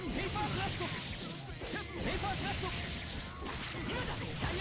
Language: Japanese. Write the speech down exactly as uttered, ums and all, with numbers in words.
ペーパークラフトシュッペーパークラフト今だ大